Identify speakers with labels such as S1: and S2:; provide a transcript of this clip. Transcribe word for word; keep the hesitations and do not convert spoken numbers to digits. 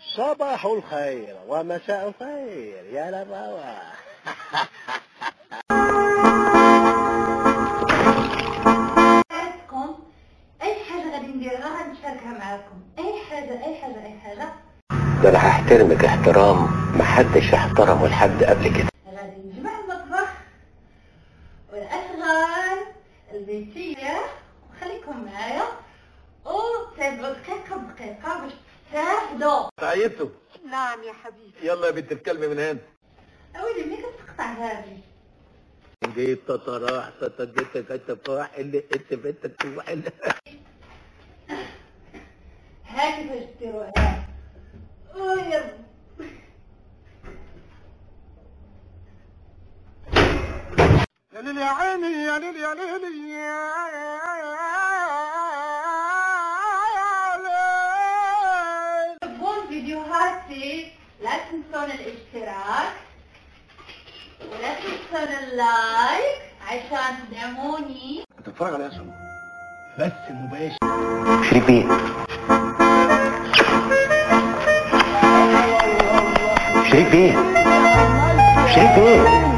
S1: صباح الخير ومساء الخير يا لبابا.
S2: اي حاجه غادي نديرها غنشاركها معاكم. اي حاجه اي حاجه اي حاجه.
S1: ده انا هحترمك احترام محدش احترمه لحد قبل كده.
S2: غادي نجمع المطبخ والاشغال البيتيه وخليكم معايا وتابعوا دقيقه بدقيقه باش تستافدوا.
S3: عيطتوا؟
S2: نعم يا حبيبي.
S3: يلا يا بنت الكلب من هنا.
S2: اويلي ملي كتقطع هذه
S3: جيت تطرح تتجتك التفاح اللي انت بنتك توحل.
S2: ها كيفاش ديروها. ويا
S3: يا ليل يا عيني يا ليل يا ليل يا ليل.
S2: تحبون فيديوهاتي لا تنسون الاشتراك ولا تنسون اللايك عشان تدعموني.
S3: هتتفرج على اسهم بس مباشر.
S1: شريف بيه شريف بيه شريف بيه